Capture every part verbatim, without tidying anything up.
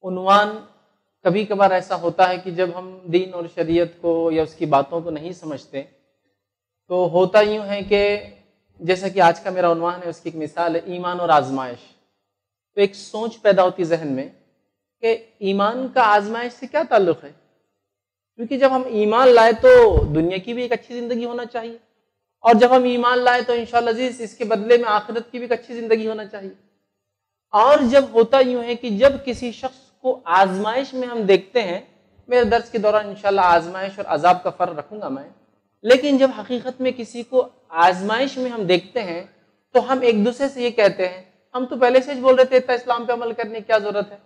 عنوان کبھی کبھار ایسا ہوتا ہے کہ جب ہم دین اور شریعت کو یا اس کی باتوں کو نہیں سمجھتے تو ہوتا یوں ہے کہ جیسا کہ آج کا میرا عنوان ہے اس کی ایک مثال ہے ایمان اور آزمائش. تو ایک سوچ پیدا ہوتی ذہن میں کہ ایمان کا آزمائش سے کیا تعلق ہے؟ کیونکہ جب ہم ایمان لائے تو دنیا کی بھی ایک اچھی زندگی ہونا چاہیے، اور جب ہم ایمان لائے تو انشاءاللہ عزیز اس کے بدلے میں آخرت کی بھی ایک اچھی زندگی ہونا چاہیے. اور جب ہوتا یوں ہے کہ جب کسی شخص کو آزمائش میں ہم دیکھتے ہیں، میرے درس کے دوران انشاءاللہ آزمائش اور عذاب کا فرق رکھوں گا میں، لیکن جب حقیقت میں کسی کو آزمائش میں ہم دیکھتے ہیں تو ہم ایک دوسرے سے یہ کہتے ہیں ہم تو پہلے سے ہی بول رہے تھے اتنا اسلام پہ عمل کرنے کی کیا ضرورت ہے،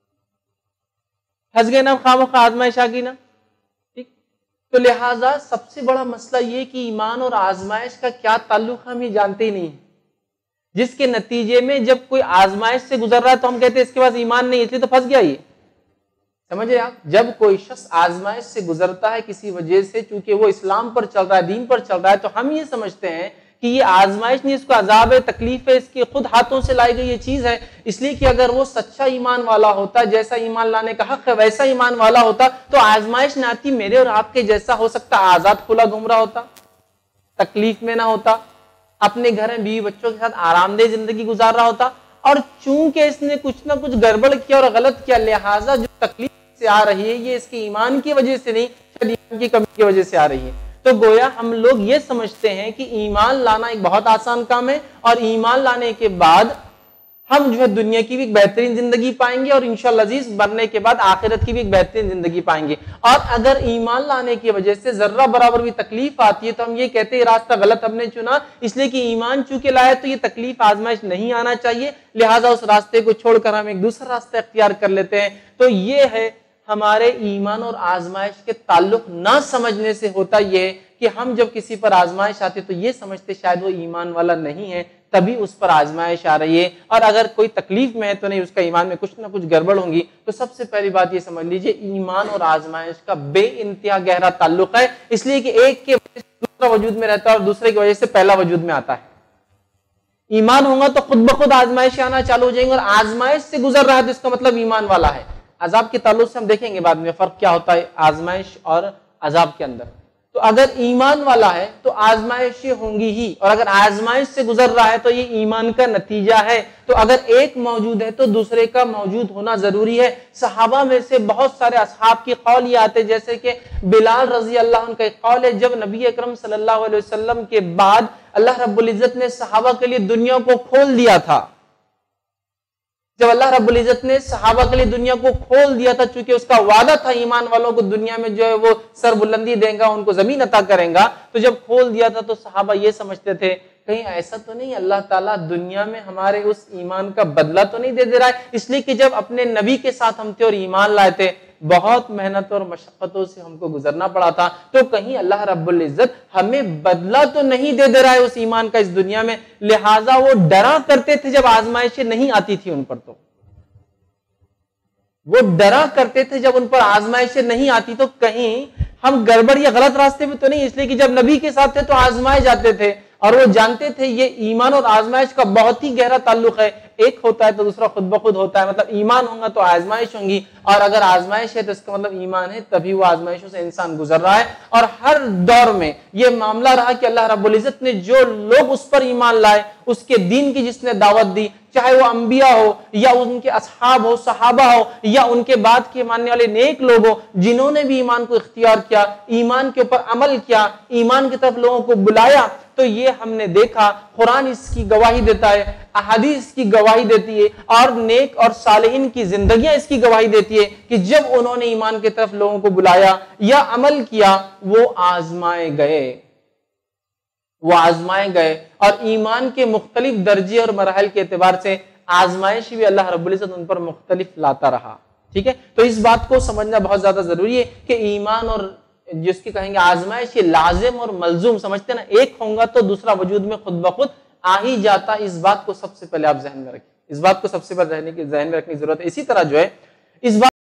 پھنس گئے نا خواہ مخواہ آزمائش آ گئی نا. ٹھیک، تو لہٰذا سب سے بڑا مسئلہ یہ کہ ایمان اور آزمائش کا کیا تعلق ہم یہ جانتے ہی نہیں ہیں، جس کے نتیجے میں جب کوئی آزمائش سے گزر رہا ہے تو ہم کہتے ہیں اس کے پاس ایمان نہیں، اس لیے تو پھنس گیا. یہ سمجھے آپ، جب کوئی شخص آزمائش سے گزرتا ہے کسی وجہ سے، چونکہ وہ اسلام پر چل رہا ہے، دین پر چل رہا ہے، تو ہم یہ سمجھتے ہیں کہ یہ آزمائش نہیں، اس کو عذاب ہے، تکلیف ہے، اس کے خود ہاتھوں سے لائی گئی یہ چیز ہے. اس لیے کہ اگر وہ سچا ایمان والا ہوتا، جیسا ایمان لانے کا حق ہے ویسا ایمان والا ہوتا، تو آزمائش نہ آتی، میرے اور آپ کے جیسا ہو سکتا، آزاد کھلا گھوم رہا ہوتا، تکلیف میں نہ ہوتا، اپنے گھر میں بیوی بچوں کے ساتھ آرام دہ زندگی گزار رہا ہوتا. اور چونکہ اس نے کچھ نہ کچھ گڑبڑ کیا اور غلط کیا، لہٰذا جو تکلیف سے آ رہی ہے یہ اس کے ایمان کی وجہ سے نہیں، شاید ایمان کی کمی کی وجہ سے آ رہی ہے. تو گویا ہم لوگ یہ سمجھتے ہیں کہ ایمان لانا ایک بہت آسان کام ہے، اور ایمان لانے کے بعد ہم جو ہے دنیا کی بھی ایک بہترین زندگی پائیں گے، اور انشاءاللہ عزیز مرنے کے بعد آخرت کی بھی ایک بہترین زندگی پائیں گے. اور اگر ایمان لانے کی وجہ سے ذرہ برابر بھی تکلیف آتی ہے تو ہم یہ کہتے ہیں یہ راستہ غلط ہم نے چنا، اس لیے کہ ایمان چونکہ لائے تو یہ تکلیف آزمائش نہیں آنا چاہیے، لہٰذا اس راستے کو چھوڑ کر ہم ایک دوسرا راستہ اختیار کر لیتے ہیں. تو یہ ہے ہمارے ایمان اور آزمائش کے تعلق نہ سمجھنے سے ہوتا یہ ہے کہ ہم جب کسی پر آزمائش آتی تو یہ سمجھتے شاید وہ ایمان والا نہیں ہے، تبھی اس پر آزمائش آ رہی ہے، اور اگر کوئی تکلیف میں ہے تو نہیں، اس کا ایمان میں کچھ نہ کچھ گڑبڑ ہوں گی. تو سب سے پہلی بات یہ سمجھ لیجئے ایمان اور آزمائش کا بے انتہا گہرا تعلق ہے، اس لیے کہ ایک کے وجہ سے دوسرا وجود میں رہتا ہے اور دوسرے کی وجہ سے پہلا وجود میں آتا ہے. ایمان ہوگا تو خود بخود آزمائش آنا چالو ہو جائیں گے، اور آزمائش سے گزر رہا ہے تو اس کا مطلب ایمان والا ہے. عذاب کے تعلق سے ہم دیکھیں گے بعد میں فرق کیا ہوتا ہے آزمائش اور عذاب کے اندر. تو اگر ایمان والا ہے تو آزمائشیں ہوں گی ہی، اور اگر آزمائش سے گزر رہا ہے تو یہ ایمان کا نتیجہ ہے. تو اگر ایک موجود ہے تو دوسرے کا موجود ہونا ضروری ہے. صحابہ میں سے بہت سارے اصحاب کی قول یہ آتے، جیسے کہ بلال رضی اللہ عنہ کا ایک قول ہے، جب نبی اکرم صلی اللہ علیہ وسلم کے بعد اللہ رب العزت نے صحابہ کے لیے دنیا کو کھول دیا تھا، جب اللہ رب العزت نے صحابہ کے لیے دنیا کو کھول دیا تھا، چونکہ اس کا وعدہ تھا ایمان والوں کو دنیا میں جو ہے وہ سر بلندی دیں گا، ان کو زمین عطا کریں گا، تو جب کھول دیا تھا تو صحابہ یہ سمجھتے تھے کہیں ایسا تو نہیں اللہ تعالیٰ دنیا میں ہمارے اس ایمان کا بدلہ تو نہیں دے دے رہا ہے. اس لیے کہ جب اپنے نبی کے ساتھ ہم تھے اور ایمان لائے تھے بہت محنت اور مشقتوں سے ہم کو گزرنا پڑا تھا، تو کہیں اللہ رب العزت ہمیں بدلہ تو نہیں دے دے رہا ہے اس ایمان کا اس دنیا میں. لہٰذا وہ ڈرا کرتے تھے جب آزمائشیں نہیں آتی تھی ان پر، تو وہ ڈرا کرتے تھے جب ان پر آزمائشیں نہیں آتی تو کہیں ہم گڑبڑ یا غلط راستے میں تو نہیں. اس لیے کہ جب نبی کے ساتھ تھے تو آزمائے جاتے تھے، اور وہ جانتے تھے یہ ایمان اور آزمائش کا بہت ہی گہرا تعلق ہے، ایک ہوتا ہے تو دوسرا خود بخود ہوتا ہے. مطلب ایمان ہوگا تو آزمائش ہوں گی، اور اگر آزمائش ہے تو اس کا مطلب ایمان ہے، تبھی وہ آزمائشوں سے انسان گزر رہا ہے. اور ہر دور میں یہ معاملہ رہا کہ اللہ رب العزت نے جو لوگ اس پر ایمان لائے، اس کے دین کی جس نے دعوت دی، چاہے وہ انبیاء ہو یا ان کے اصحاب ہو، صحابہ ہو، یا ان کے بعد کے ماننے والے نیک لوگ ہو، جنہوں نے بھی ایمان کو اختیار کیا، ایمان کے اوپر عمل کیا، ایمان کی طرف لوگوں کو بلایا، تو یہ ہم نے دیکھا قرآن اس کی گواہی دیتا ہے، احادیث کی گواہی دیتی ہے، اور نیک اور صالحین کی زندگیاں اس کی گواہی دیتی ہے کہ جب انہوں نے ایمان کی طرف لوگوں کو بلایا یا عمل کیا وہ آزمائے گئے وہ آزمائے گئے اور ایمان کے مختلف درجے اور مراحل کے اعتبار سے آزمائش بھی اللہ رب العزت ان پر مختلف لاتا رہا. ٹھیک ہے، تو اس بات کو سمجھنا بہت زیادہ ضروری ہے کہ ایمان اور جس کی کہیں گے آزمائش یہ لازم اور ملزوم سمجھتے ہیں نا، ایک ہوں گا تو دوسرا وجود میں خود بخود آ ہی جاتا. اس بات کو سب سے پہلے آپ ذہن میں رکھیں، اس بات کو سب سے پہلے ذہن میں رکھنے کی ضرورت ہے. اسی طرح جو ہے اس بات